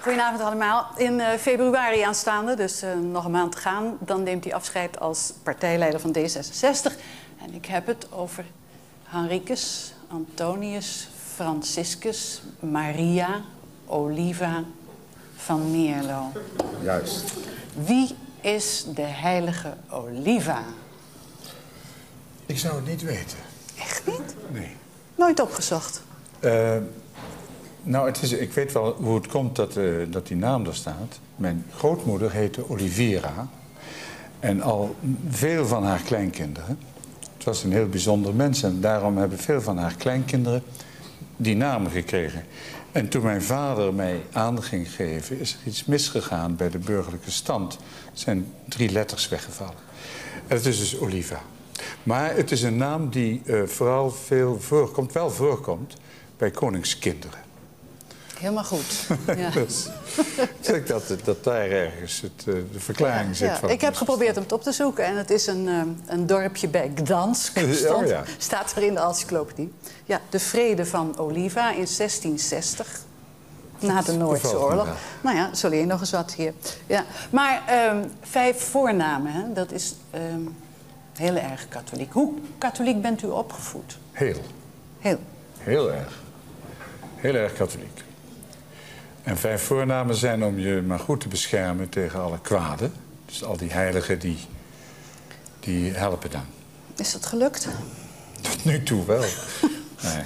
Goedenavond allemaal. In februari aanstaande, dus nog een maand te gaan, dan neemt hij afscheid als partijleider van D66. En ik heb het over Henricus, Antonius, Franciscus, Maria, Oliva van Mierlo. Juist. Wie is de heilige Oliva? Ik zou het niet weten. Echt niet? Nee. Nooit opgezocht. Nou, ik weet wel hoe het komt dat die naam er staat. Mijn grootmoeder heette Olivera. En al veel van haar kleinkinderen. Het was een heel bijzonder mens. En daarom hebben veel van haar kleinkinderen die naam gekregen. En toen mijn vader mij aan ging geven, is er iets misgegaan bij de burgerlijke stand. Er zijn 3 letters weggevallen. En het is dus Oliva. Maar het is een naam die vooral veel voorkomt bij koningskinderen. Helemaal goed. Ja. Dus ik denk dat daar ergens de verklaring zit. Van ik heb geprobeerd hem op te zoeken en het is een dorpje bij Gdansk. Staat er in de encyclopedie. Ja, de vrede van Oliva in 1660. Na de Noordse oorlog. Nou ja, zo leer je nog eens wat hier. Ja. Maar 5 voornamen, hè? Dat is heel erg katholiek. Hoe katholiek bent u opgevoed? Heel. Heel? Heel erg. Heel erg katholiek. En 5 voornamen zijn om je maar goed te beschermen tegen alle kwade. Dus al die heiligen die helpen dan. Is dat gelukt? Tot nu toe wel. Nee.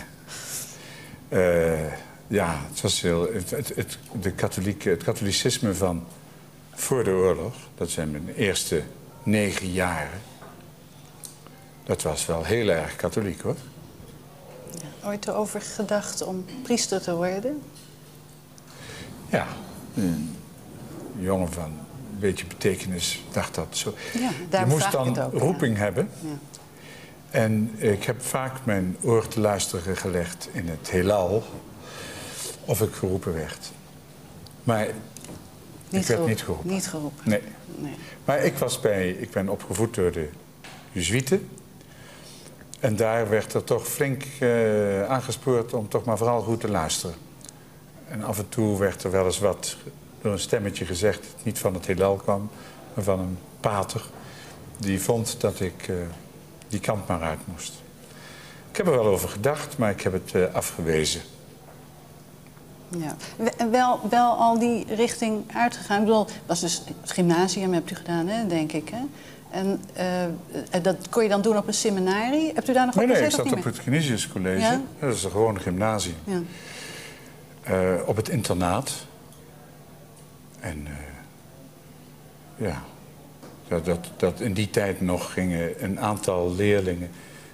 Ja, het was heel... Het katholicisme van voor de oorlog, dat zijn mijn eerste 9 jaren. Dat was wel heel erg katholiek, hoor. Ja, ooit erover gedacht om priester te worden? Ja, een jongen van een beetje betekenis dacht dat zo. Ja, je moest dan ook, roeping hebben. Ja. En ik heb vaak mijn oor te luisteren gelegd in het heelal of ik geroepen werd. Maar ik werd niet geroepen. Niet geroepen? Nee. Nee. Maar ik ben opgevoed door de Jezuïeten. En daar werd er toch flink aangespoord om toch maar vooral goed te luisteren. En af en toe werd er wel eens wat door een stemmetje gezegd dat het niet van het heelal kwam, maar van een pater. Die vond dat ik die kant maar uit moest. Ik heb er wel over gedacht, maar ik heb het afgewezen. Ja. Wel al die richting uitgegaan. Ik bedoel, dat was dus het gymnasium hebt u gedaan, hè, denk ik. Hè? En dat kon je dan doen op een seminarie? Hebt u daar nog op gezeten? Nee, ik zat op het Canisius College. Ja? Dat is een gewone gymnasium. Ja. Op het internaat. En ja, dat in die tijd nog gingen een aantal leerlingen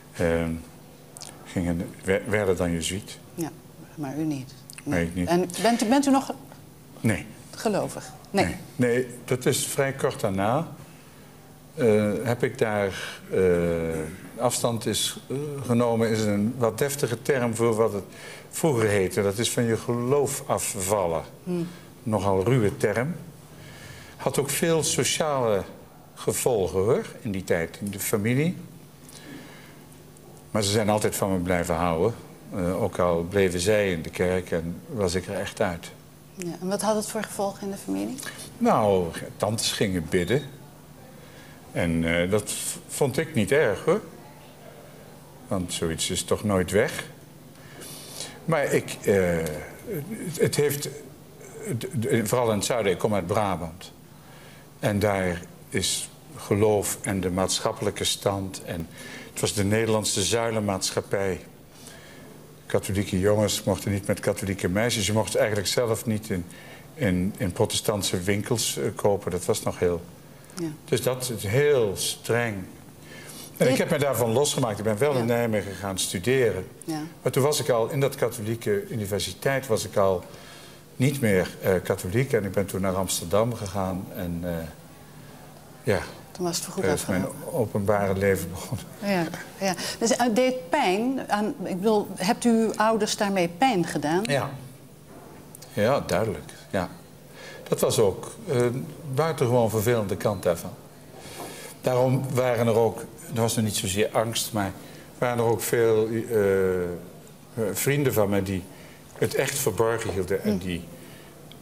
werden dan jezuïet. Ja, maar u niet. Nee, ik niet. En bent u nog nee. gelovig? Nee, dat is vrij kort daarna. Heb ik daar afstand genomen, is een wat deftige term voor wat het vroeger heette. Dat is van je geloof afvallen. Nogal ruwe term. Had ook veel sociale gevolgen, hoor, in die tijd, in de familie. Maar ze zijn altijd van me blijven houden. Ook al bleven zij in de kerk en was ik er echt uit. Ja, en wat had het voor gevolgen in de familie? Nou, tantes gingen bidden. En dat vond ik niet erg, hoor. Want zoiets is toch nooit weg. Maar het heeft... Vooral in het zuiden, ik kom uit Brabant. En daar is geloof en de maatschappelijke stand. En het was de Nederlandse zuilenmaatschappij. Katholieke jongens mochten niet met katholieke meisjes. Je mocht eigenlijk zelf niet in protestantse winkels kopen. Dat was nog heel... Ja. Dus dat is heel streng. En ik heb me daarvan losgemaakt. Ik ben wel in Nijmegen gaan studeren. Ja. Maar toen was ik al in dat katholieke universiteit was ik al niet meer katholiek. En ik ben toen naar Amsterdam gegaan. En ja, toen was het voorgoed is mijn openbare leven begonnen. Ja. Dus het deed pijn. Ik bedoel, hebt uw ouders daarmee pijn gedaan? Ja. Ja, duidelijk. Ja. Dat was ook buitengewoon vervelende kant daarvan. Daarom waren er ook, er was nog niet zozeer angst, maar waren er ook veel vrienden van mij die het echt verborgen hielden. En die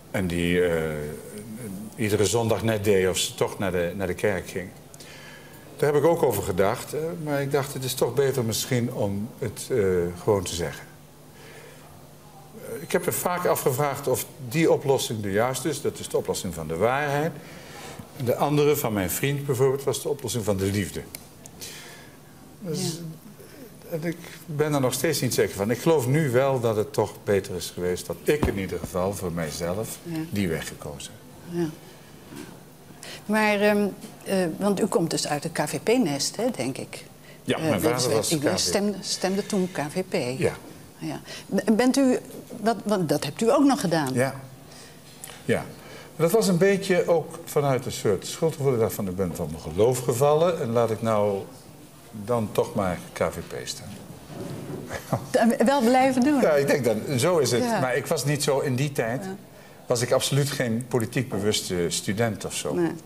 En die iedere zondag net deed of ze toch naar de kerk ging. Daar heb ik ook over gedacht. Maar ik dacht, het is toch beter misschien om het gewoon te zeggen. Ik heb me vaak afgevraagd of die oplossing de juiste is. Dat is de oplossing van de waarheid. En de andere, van mijn vriend bijvoorbeeld, was de oplossing van de liefde. Dus, ja. En ik ben er nog steeds niet zeker van. Ik geloof nu wel dat het toch beter is geweest dat ik in ieder geval voor mijzelf die weg gekozen heb. Ja. Maar, want u komt dus uit het KVP-nest, hè, denk ik. Ja, mijn vader was KVP. Stemde toen KVP. Ja. Ja. Bent u, want dat hebt u ook nog gedaan. Ja. Ja. Maar dat was een beetje ook vanuit een soort schuldgevoel. Ik dacht van, ik ben van mijn geloof gevallen en laat ik nou dan toch maar KVP staan. Wel blijven doen. Ja, ik denk dat zo is het. Ja. Maar ik was niet zo in die tijd. Ja. Was ik absoluut geen politiek bewuste student of zo. Nee.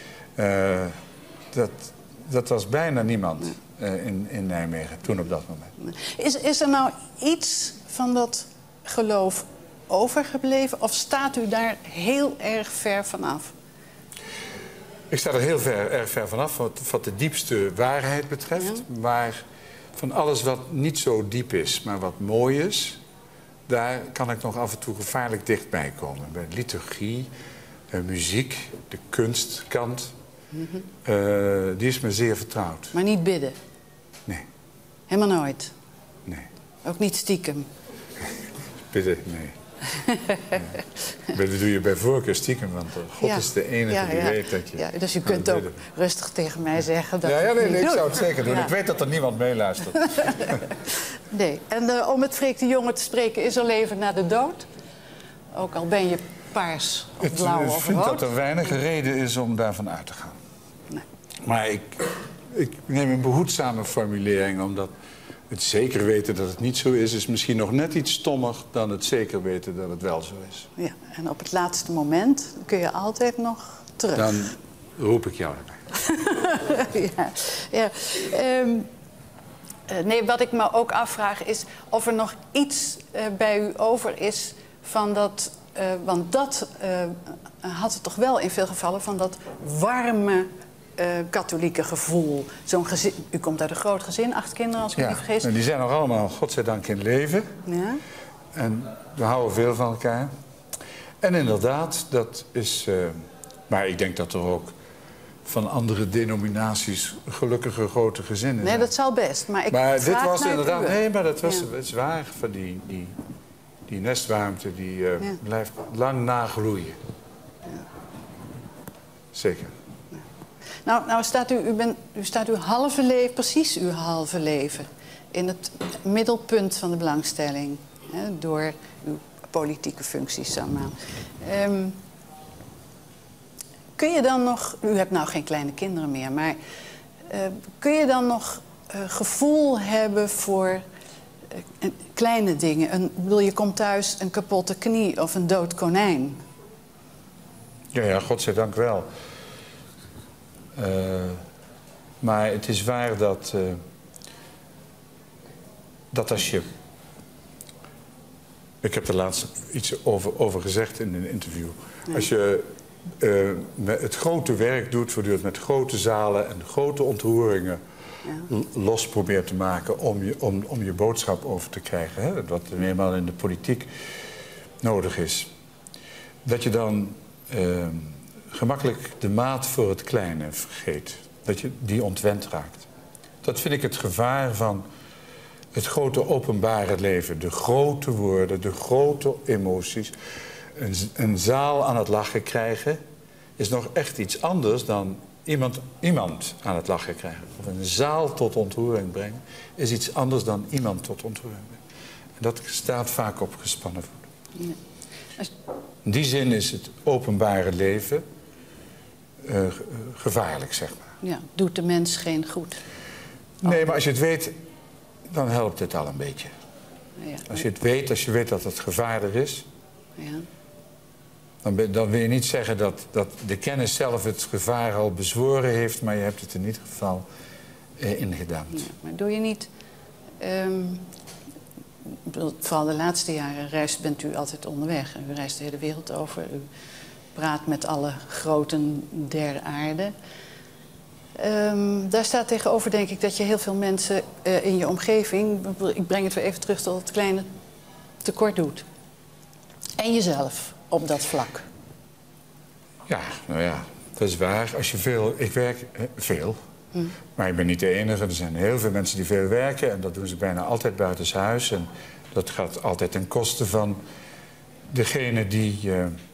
Dat was bijna niemand in Nijmegen toen op dat moment. Is er nou iets van dat geloof overgebleven? Of staat u daar heel erg ver vanaf? Ik sta er heel erg ver vanaf wat de diepste waarheid betreft. Ja. Maar van alles wat niet zo diep is, maar wat mooi is, daar kan ik nog af en toe gevaarlijk dichtbij komen. Bij liturgie, muziek, de kunstkant. Die is me zeer vertrouwd. Maar niet bidden? Nee. Helemaal nooit? Nee. Ook niet stiekem? Bidden, nee. Bidden doe je bij voorkeur stiekem, want God is de enige die weet dat je... Ja, dus u kunt ook rustig tegen mij zeggen dat nee, ik zou het zeker doen. Ja. Ik weet dat er niemand meeluistert. Nee, en om het Freek de Jonge te spreken, is er leven na de dood? Ook al ben je paars of blauw of rood? Ik vind dat er weinig reden is om daarvan uit te gaan. Nee. Maar ik neem een behoedzame formulering, omdat het zeker weten dat het niet zo is misschien nog net iets stommer dan het zeker weten dat het wel zo is. Ja, en op het laatste moment kun je altijd nog terug. Dan roep ik jou erbij. ja. Nee, wat ik me ook afvraag is of er nog iets bij u over is van dat... want dat had het toch wel in veel gevallen van dat warme katholieke gevoel. Zo'n gezin, u komt uit een groot gezin, 8 kinderen als ik me niet vergis. En die zijn nog allemaal, godzijdank, in leven. Ja. En we houden veel van elkaar. En inderdaad, dat is... maar ik denk dat er ook van andere denominaties gelukkige grote gezinnen zijn. Nee, dat zal best. Maar dit was inderdaad... Nee, maar dat was het is waar. Van die nestwarmte die blijft lang nagroeien. Ja. Zeker. Nou staat u staat uw halve leven, precies uw halve leven, in het middelpunt van de belangstelling. Hè, door uw politieke functies allemaal. Kun je dan nog, u hebt nou geen kleine kinderen meer, maar kun je dan nog gevoel hebben voor kleine dingen? Je komt thuis een kapotte knie of een dood konijn. Ja, godzijdank wel. Maar het is waar dat als je... Ik heb er laatst iets over gezegd in een interview. Ja. Als je het grote werk doet, voortdurend met grote zalen en grote ontroeringen los probeert te maken om je boodschap over te krijgen, hè, wat er eenmaal in de politiek nodig is, dat je dan gemakkelijk de maat voor het kleine vergeet. Dat je die ontwend raakt. Dat vind ik het gevaar van het grote openbare leven. De grote woorden, de grote emoties. Een zaal aan het lachen krijgen is nog echt iets anders dan iemand aan het lachen krijgen. Of een zaal tot ontroering brengen is iets anders dan iemand tot ontroering brengen. En dat staat vaak op gespannen voet. Ja. In die zin is het openbare leven gevaarlijk, zeg maar. Ja, doet de mens geen goed. Nee, maar als je het weet, dan helpt het al een beetje. Ja. Als je weet dat het gevaarlijk is, ja. Dan wil je niet zeggen dat de kennis zelf het gevaar al bezworen heeft, maar je hebt het in ieder geval ingedampt. Ja, maar doe je niet... vooral de laatste jaren bent u altijd onderweg. U reist de hele wereld over. U praat met alle groten der aarde. Daar staat tegenover, denk ik, dat je heel veel mensen in je omgeving... ik breng het weer even terug tot het kleine tekort doet. En jezelf op dat vlak. Ja, nou ja, dat is waar. Als je veel... Ik werk veel. Maar ik ben niet de enige. Er zijn heel veel mensen die veel werken. En dat doen ze bijna altijd buitenshuis. En dat gaat altijd ten koste van degene die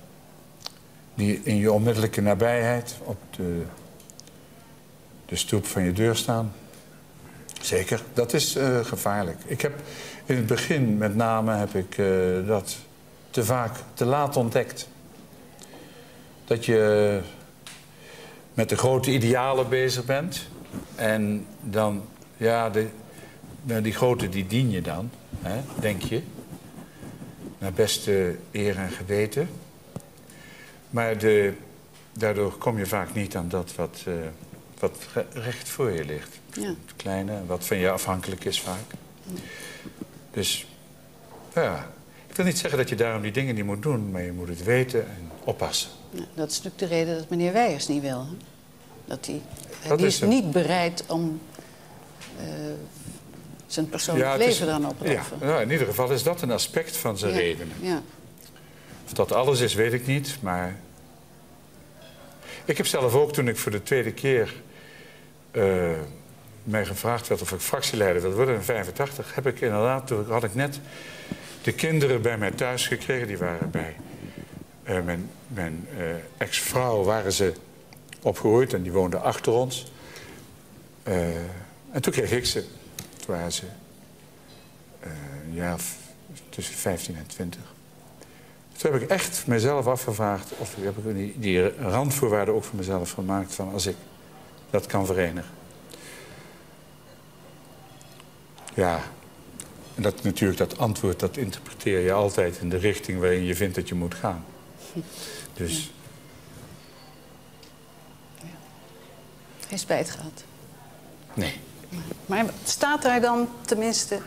in je onmiddellijke nabijheid op de stoep van je deur staan. Zeker, dat is gevaarlijk. Ik heb in het begin met name heb ik dat te vaak, te laat ontdekt. Dat je met de grote idealen bezig bent. En dan, ja, die grote die dien je dan, hè, denk je. Naar beste eer en geweten. Maar daardoor kom je vaak niet aan dat wat recht voor je ligt. Ja. Het kleine, wat van je afhankelijk is vaak. Dus, ja, ik wil niet zeggen dat je daarom die dingen niet moet doen, maar je moet het weten en oppassen. Ja, dat is natuurlijk de reden dat meneer Wijers niet wil. Hè? Die is niet bereid om zijn persoonlijk leven dan op te offeren. Ja, in ieder geval is dat een aspect van zijn redenen. Ja. Of dat alles is, weet ik niet, maar... Ik heb zelf ook, toen ik voor de tweede keer mij gevraagd werd of ik fractieleider wilde worden in 1985, heb ik inderdaad, toen had ik net de kinderen bij mij thuis gekregen. Die waren bij mijn ex-vrouw, waren ze opgegroeid en die woonden achter ons. En toen kreeg ik ze. Toen waren ze een jaar tussen 15 en 20. Toen heb ik echt mezelf afgevraagd, of heb ik die randvoorwaarden ook voor mezelf gemaakt, van als ik dat kan verenigen. Ja, en dat natuurlijk, dat antwoord, dat interpreteer je altijd in de richting waarin je vindt dat je moet gaan. Dus... Ja. Geen spijt gehad? Nee. Maar staat daar dan tenminste...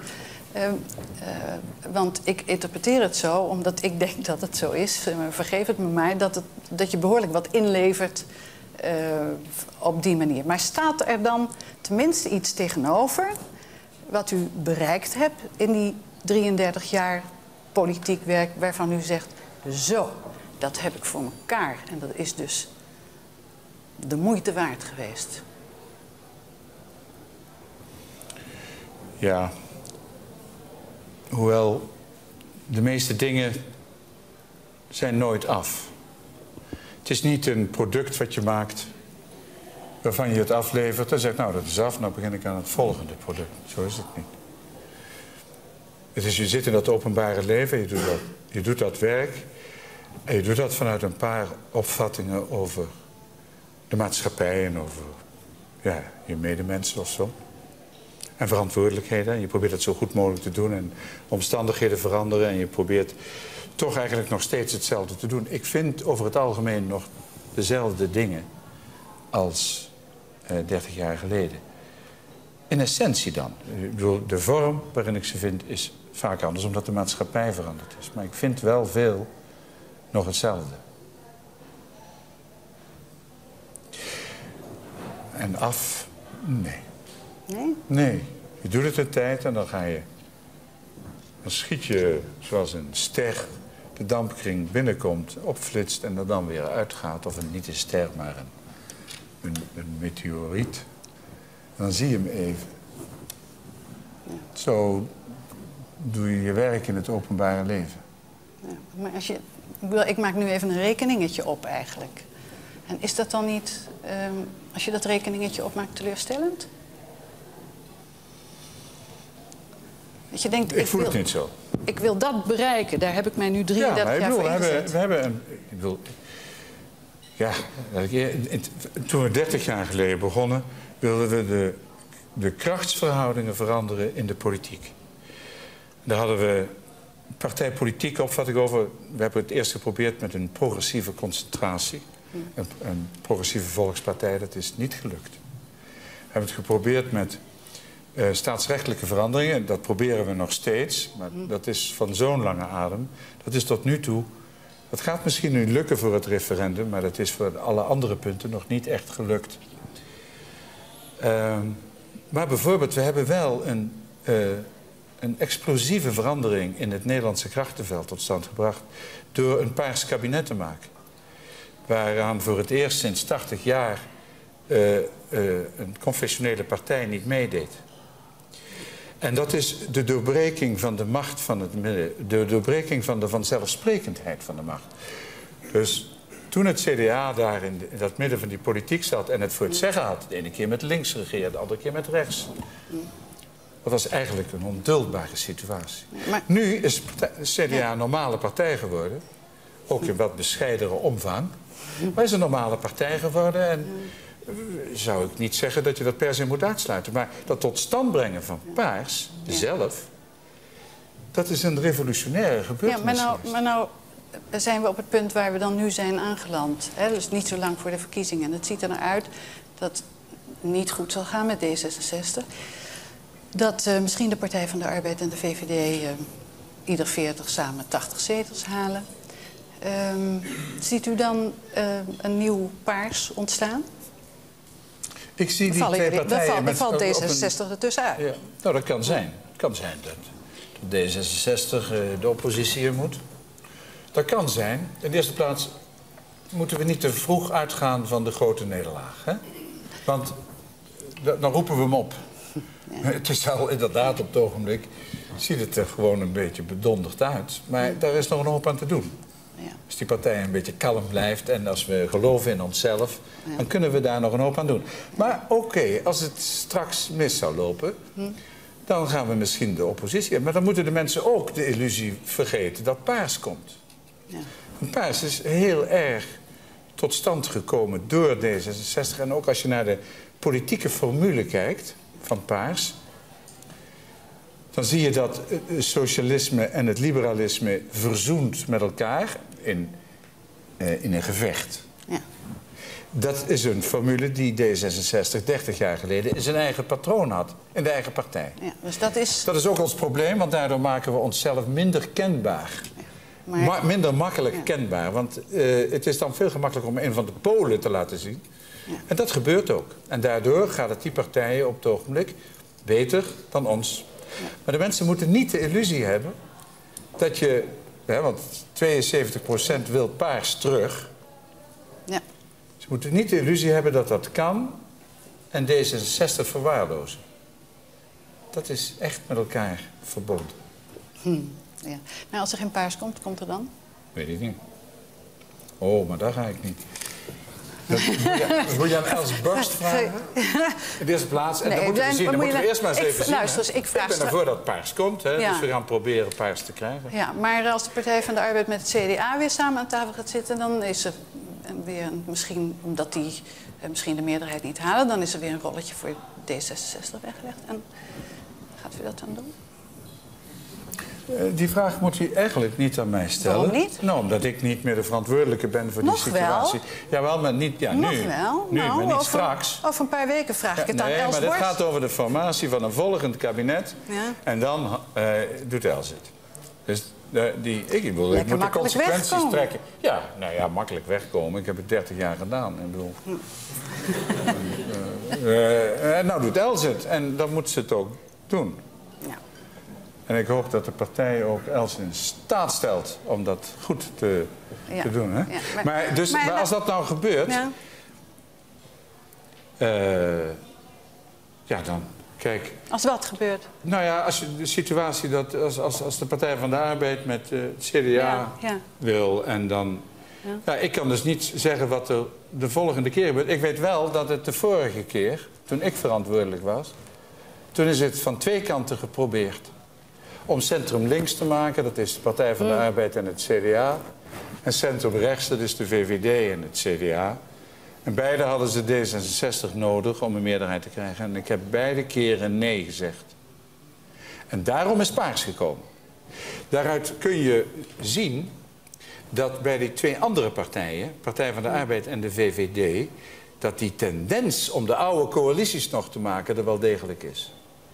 want ik interpreteer het zo, omdat ik denk dat het zo is. Vergeef het me maar, dat je behoorlijk wat inlevert op die manier. Maar staat er dan tenminste iets tegenover... wat u bereikt hebt in die 33 jaar politiek werk... waarvan u zegt, zo, dat heb ik voor elkaar. En dat is dus de moeite waard geweest. Ja... Hoewel, de meeste dingen zijn nooit af. Het is niet een product wat je maakt waarvan je het aflevert en zegt, nou dat is af, nou begin ik aan het volgende product. Zo is het niet. Het is, je zit in dat openbare leven, je doet dat werk en je doet dat vanuit een paar opvattingen over de maatschappij en over je medemensen of zo. En verantwoordelijkheden. Je probeert het zo goed mogelijk te doen en omstandigheden veranderen. En je probeert toch eigenlijk nog steeds hetzelfde te doen. Ik vind over het algemeen nog dezelfde dingen als 30 jaar geleden. In essentie dan. Ik bedoel, de vorm waarin ik ze vind is vaak anders, omdat de maatschappij veranderd is. Maar ik vind wel veel nog hetzelfde. En af? Nee. Nee? Nee. Je doet het een tijd en dan dan schiet je zoals een ster de dampkring binnenkomt, opflitst en er dan weer uitgaat. Of niet een ster, maar een meteoriet. En dan zie je hem even. Ja. Zo doe je je werk in het openbare leven. Ja, maar ik maak nu even een rekeningetje op eigenlijk. En is dat dan niet, als je dat rekeningetje opmaakt, teleurstellend? Dat je denkt, ik voel het niet zo. Ik wil dat bereiken, daar heb ik mij nu 33 jaar voor ingezet. We hebben toen we 30 jaar geleden begonnen, wilden we de krachtsverhoudingen veranderen in de politiek. Daar hadden we partijpolitiek opvatting over. We hebben het eerst geprobeerd met een progressieve concentratie. Een progressieve volkspartij, dat is niet gelukt. We hebben het geprobeerd met staatsrechtelijke veranderingen, dat proberen we nog steeds, maar dat is van zo'n lange adem. Dat is tot nu toe, dat gaat misschien nu lukken voor het referendum, maar dat is voor alle andere punten nog niet echt gelukt. Maar bijvoorbeeld, we hebben wel een explosieve verandering in het Nederlandse krachtenveld tot stand gebracht door een paars kabinet te maken. Waaraan voor het eerst sinds 80 jaar een confessionele partij niet meedeed. En dat is de doorbreking van de macht van het midden, de doorbreking van de vanzelfsprekendheid van de macht. Dus toen het CDA daar in dat midden van die politiek zat en het voor het zeggen had, de ene keer met links regeerde, de andere keer met rechts. Dat was eigenlijk een onduldbare situatie. Maar nu is het CDA een normale partij geworden, ook in wat bescheidere omvang, maar is een normale partij geworden en zou ik niet zeggen dat je dat per se moet uitsluiten. Maar dat tot stand brengen van paars, zelf, dat is een revolutionaire gebeurtenis. Ja, maar nou zijn we op het punt waar we dan nu zijn aangeland. Hè? Dus niet zo lang voor de verkiezingen. En het ziet er naar uit dat het niet goed zal gaan met D66. Dat misschien de Partij van de Arbeid en de VVD ieder 40 samen 80 zetels halen. Ziet u dan een nieuw paars ontstaan? Ik zie die twee partijen... Dan valt D66 ertussen uit. Ja. Nou, dat kan zijn. Het kan zijn dat D66 de oppositie in moet. Dat kan zijn. In de eerste plaats moeten we niet te vroeg uitgaan van de grote nederlaag. Hè? Want dan roepen we hem op. Ja. Het is al inderdaad op het ogenblik... ziet het er gewoon een beetje bedonderd uit. Maar daar is nog een hoop aan te doen. Ja. Als die partij een beetje kalm blijft en als we geloven in onszelf... dan kunnen we daar nog een hoop aan doen. Maar oké, als het straks mis zou lopen... dan gaan we misschien de oppositie hebben. Maar dan moeten de mensen ook de illusie vergeten dat paars komt. Ja. Paars is heel erg tot stand gekomen door D66. En ook als je naar de politieke formule kijkt van paars... dan zie je dat het socialisme en het liberalisme verzoend met elkaar in een gevecht. Ja. Dat is een formule die D66 30 jaar geleden in zijn eigen patroon had. In de eigen partij. Ja, dus dat is ook ons probleem, want daardoor maken we onszelf minder kenbaar. Ja, maar... minder makkelijk kenbaar. Want het is dan veel gemakkelijker om een van de polen te laten zien. Ja. En dat gebeurt ook. En daardoor gaat het die partijen op het ogenblik beter dan ons. Ja. Maar de mensen moeten niet de illusie hebben dat je... Hè, want 72% wil paars terug. Ja. Ze moeten niet de illusie hebben dat dat kan en D66 verwaarlozen. Dat is echt met elkaar verbonden. Ja. Nou, als er geen paars komt, komt er dan? Weet ik niet. Oh, maar daar ga ik niet. Dat moet je aan Els Borst vragen. In de eerste plaats. En dan moeten we zien. Dan moeten we eerst maar eens even zien. Luister, ik ben ervoor dat paars komt. Hè, ja. Dus we gaan proberen paars te krijgen. Ja, maar als de Partij van de Arbeid met het CDA weer samen aan tafel gaat zitten... dan is er weer misschien, omdat die misschien de meerderheid niet halen... dan is er weer een rolletje voor D66 weggelegd. En gaat u dat dan doen? Die vraag moet u eigenlijk niet aan mij stellen. Waarom niet? Nou, omdat ik niet meer de verantwoordelijke ben voor die situatie. Wel? Jawel, maar niet nu. Nog wel? Nu, maar niet straks. Over een paar weken vraag ik het aan Els Borst. Nee, maar dit gaat over de formatie van een volgend kabinet. Ja. En dan doet Els het. Dus ik moet de consequenties trekken. Ja, nou ja, makkelijk wegkomen. Ik heb het 30 jaar gedaan. Ik bedoel... nou doet Els het. En dan moet ze het ook doen. Ja. En ik hoop dat de partij ook Els in staat stelt om dat goed te doen. Hè? Ja, maar als dat nou gebeurt... Ja, dan... Kijk... Als wat gebeurt? Nou ja, als je de situatie dat... Als de Partij van de Arbeid met het CDA wil en dan... Ja, ik kan dus niet zeggen wat er de volgende keer gebeurt. Ik weet wel dat het de vorige keer, toen ik verantwoordelijk was... toen is het van twee kanten geprobeerd. Om centrum links te maken, dat is de Partij van de Arbeid en het CDA. En centrum rechts, dat is de VVD en het CDA. En beide hadden ze D66 nodig om een meerderheid te krijgen. En ik heb beide keren nee gezegd. En daarom is paars gekomen. Daaruit kun je zien dat bij die twee andere partijen, Partij van de Arbeid en de VVD... dat die tendens om de oude coalities nog te maken er wel degelijk is.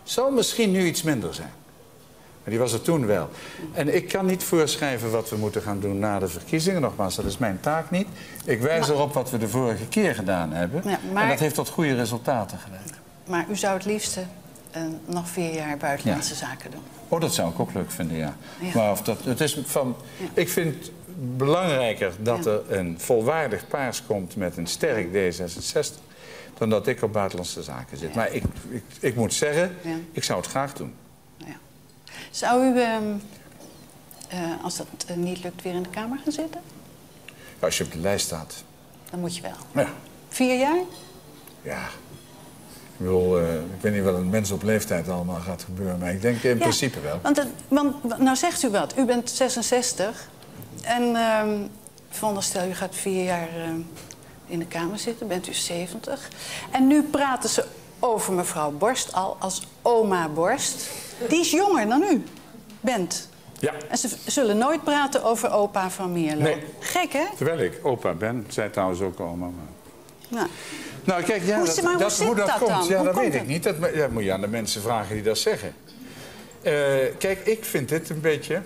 Zal misschien nu iets minder zijn. Maar die was er toen wel. En ik kan niet voorschrijven wat we moeten gaan doen na de verkiezingen. Nogmaals, dat is mijn taak niet. Ik wijs erop wat we de vorige keer gedaan hebben. Ja, en dat heeft tot goede resultaten geleid. Maar u zou het liefste nog 4 jaar buitenlandse zaken doen? Oh, dat zou ik ook leuk vinden, ja. Maar of dat, het is van, ik vind het belangrijker dat er een volwaardig paars komt met een sterk D66... dan dat ik op buitenlandse zaken zit. Maar ik moet zeggen, ik zou het graag doen. Zou u, als dat niet lukt, weer in de Kamer gaan zitten? Ja, als je op de lijst staat. Dan moet je wel. Ja. 4 jaar? Ja. Ik bedoel, ik weet niet wat een mens op leeftijd allemaal gaat gebeuren, maar ik denk in principe wel. Want nou zegt u wat, u bent 66 en veronderstel u gaat 4 jaar in de Kamer zitten, bent u 70. En nu praten ze over mevrouw Borst al als oma Borst. Die is jonger dan u bent. Ja. En ze zullen nooit praten over opa van Mierlo. Nee. Gek, hè? Terwijl ik opa ben, zei trouwens ook oma. Maar... Nou, kijk, ja, hoe dat komt, dan? Ja, dat weet ik niet. Dat moet je aan de mensen vragen die dat zeggen. Kijk, ik vind dit een beetje...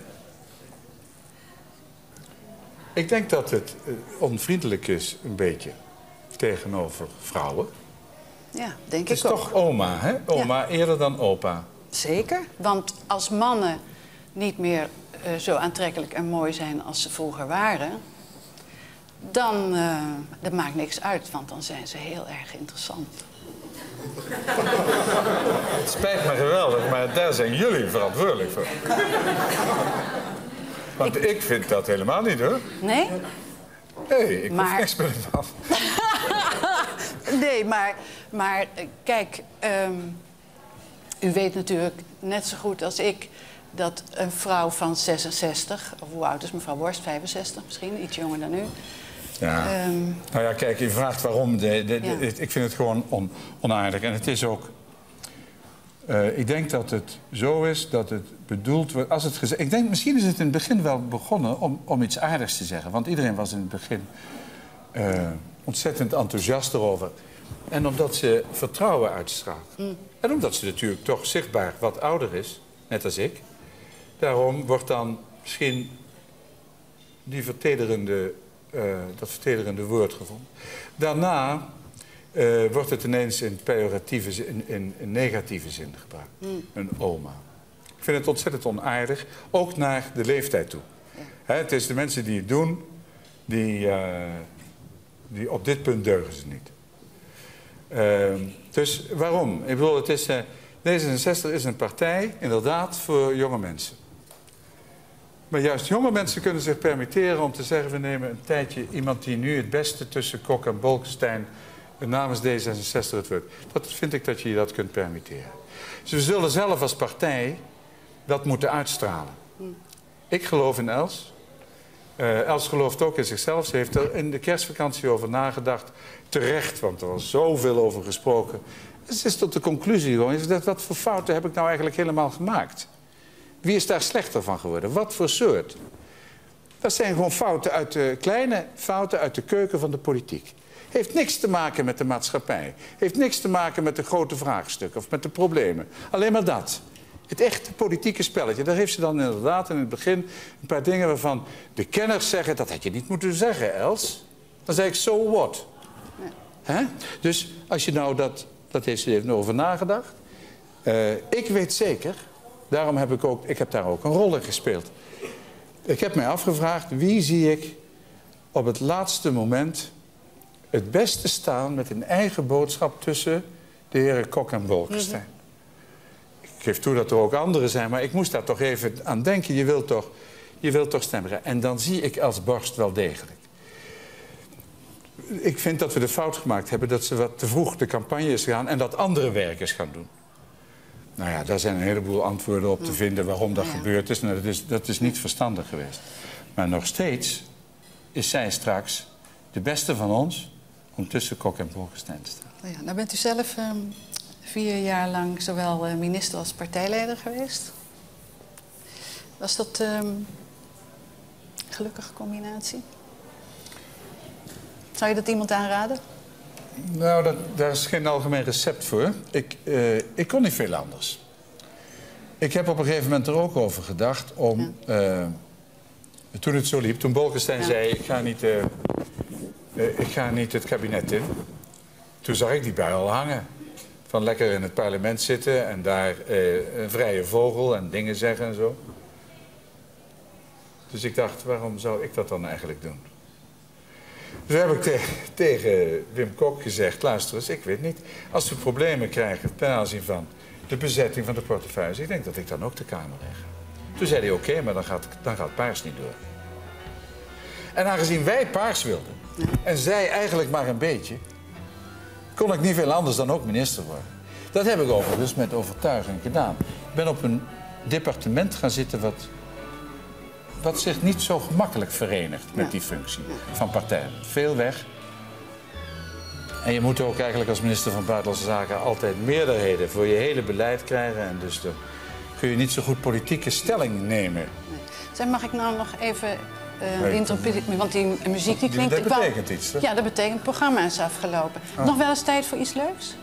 Ik denk dat het onvriendelijk is, een beetje, tegenover vrouwen. Ja, denk ik ook. Het is toch oma, hè? Oma eerder dan opa. Zeker, want als mannen niet meer zo aantrekkelijk en mooi zijn als ze vroeger waren... dan dat maakt niks uit, want dan zijn ze heel erg interessant. Het spijt me geweldig, maar daar zijn jullie verantwoordelijk voor. Want ik vind dat helemaal niet, hoor. Nee? Nee, ik hoef niks meer van. Nee, maar kijk... u weet natuurlijk net zo goed als ik dat een vrouw van 66... of hoe oud is mevrouw Borst? 65 misschien, iets jonger dan u... Ja. Nou ja, kijk, je vraagt waarom. Ik vind het gewoon onaardig. En het is ook... ik denk dat het zo is dat het bedoeld wordt... Als het gezegd, ik denk, misschien is het in het begin wel begonnen om iets aardigs te zeggen. Want iedereen was in het begin ontzettend enthousiast erover. En omdat ze vertrouwen uitstraalt. En omdat ze natuurlijk toch zichtbaar wat ouder is, net als ik. Daarom wordt dan misschien die dat vertederende woord gevonden. Daarna wordt het ineens in pejoratieve zin, in negatieve zin gebruikt. Een oma. Ik vind het ontzettend onaardig, ook naar de leeftijd toe. Ja. Het is de mensen die het doen, die op dit punt deugen ze niet. Dus waarom? Ik bedoel, het is, D66 is een partij, inderdaad, voor jonge mensen. Maar juist jonge mensen kunnen zich permitteren om te zeggen... we nemen een tijdje iemand die nu het beste tussen Kok en Bolkestein... namens D66 het wordt. Dat vind ik dat je dat kunt permitteren. Dus we zullen zelf als partij dat moeten uitstralen. Ik geloof in Els. Els gelooft ook in zichzelf. Ze heeft er in de kerstvakantie over nagedacht. Terecht, want er was zoveel over gesproken. Ze is tot de conclusie gewoon... wat voor fouten heb ik nou eigenlijk helemaal gemaakt? Wie is daar slechter van geworden? Wat voor soort? Dat zijn gewoon fouten kleine fouten uit de keuken van de politiek. Heeft niks te maken met de maatschappij. Heeft niks te maken met de grote vraagstukken of met de problemen. Alleen maar dat. Het echte politieke spelletje. Daar heeft ze dan inderdaad in het begin een paar dingen waarvan de kenners zeggen... dat had je niet moeten zeggen, Els. Dan zeg ik, so what? Ja. Dus als je nou dat heeft ze even over nagedacht. Ik weet zeker... Daarom heb ik daar ook een rol in gespeeld. Ik heb mij afgevraagd, wie zie ik op het laatste moment het beste staan met een eigen boodschap tussen de heren Kok en Bolkestein. Ik geef toe dat er ook anderen zijn, maar ik moest daar toch even aan denken. Je wilt toch stemmen. En dan zie ik als Borst wel degelijk. Ik vind dat we de fout gemaakt hebben dat ze wat te vroeg de campagne is gegaan en dat andere werkers gaan doen. Nou ja, daar zijn een heleboel antwoorden op te vinden waarom dat gebeurd is. Nou, dat is niet verstandig geweest. Maar nog steeds is zij straks de beste van ons om tussen Kok en Bolkestein te staan. Ja, nou bent u zelf 4 jaar lang zowel minister als partijleider geweest. Was dat een gelukkige combinatie? Zou je dat iemand aanraden? Nou, daar is geen algemeen recept voor. Ik kon niet veel anders. Ik heb op een gegeven moment er ook over gedacht om... toen het zo liep, toen Bolkestein zei... Ik ga niet het kabinet in. Toen zag ik die bui al hangen. Van lekker in het parlement zitten en daar een vrije vogel en dingen zeggen en zo. Dus ik dacht, waarom zou ik dat dan eigenlijk doen? Dus heb ik tegen Wim Kok gezegd, luister eens, ik weet niet. Als we problemen krijgen ten aanzien van de bezetting van de portefeuilles... ik denk dat ik dan ook de Kamer leg. Toen zei hij, oké, maar dan gaat Paars niet door. En aangezien wij Paars wilden, en zij eigenlijk maar een beetje... kon ik niet veel anders dan ook minister worden. Dat heb ik overigens met overtuiging gedaan. Ik ben op een departement gaan zitten wat zich niet zo gemakkelijk verenigt met die functie van partij. Veel weg. En je moet ook eigenlijk als minister van Buitenlandse Zaken altijd meerderheden voor je hele beleid krijgen. En dus dan kun je niet zo goed politieke stelling nemen. Zeg, mag ik nou nog even interpreteren? Want die muziek die klinkt... Dat betekent iets, hè? Ja, dat betekent het programma is afgelopen. Nog wel eens tijd voor iets leuks?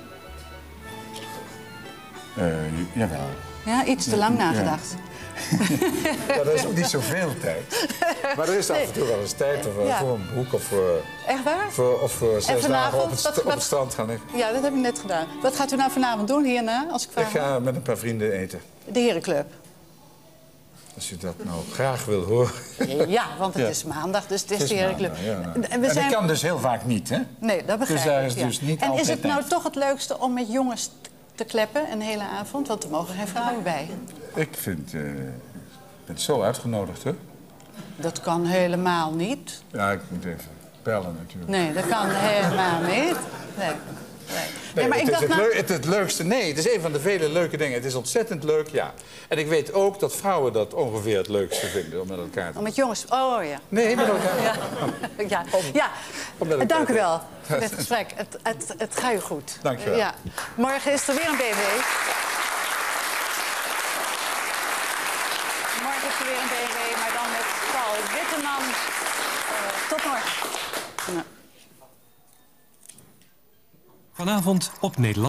Jawel. Ja, iets te lang nagedacht. Ja, dat is ook niet zoveel tijd. Maar er is af en toe wel eens tijd voor een boek of voor... Echt waar? Of voor 6 dagen op het strand gaan liggen. Ja, dat heb ik net gedaan. Wat gaat u nou vanavond doen hierna? Als ik ga met een paar vrienden eten. De Herenclub. Als u dat nou graag wil horen. Ja, want het is maandag, dus het is de Herenclub. En ik kan dus heel vaak niet, hè? Nee, dat begrijp ik. Dus daar is dus niet en altijd is het nou tijd. toch het leukste om met jongens te kleppen een hele avond? Want er mogen geen vrouwen bij. Ik vind... je bent zo uitgenodigd, hè? Dat kan helemaal niet. Ja, ik moet even bellen natuurlijk. Nee, dat kan helemaal niet. Nee, maar het leukste. Nee, het is een van de vele leuke dingen. Het is ontzettend leuk, ja. En ik weet ook dat vrouwen dat ongeveer het leukste vinden om met elkaar te... Om met jongens... Oh ja. Nee, met elkaar. Dank u wel voor dit gesprek. Het gaat u goed. Dank je wel. Ja. Morgen is er weer een BNW. Morgen is er weer een BNW, maar dan met Paul Witteman. Tot morgen. Vanavond op Nederland.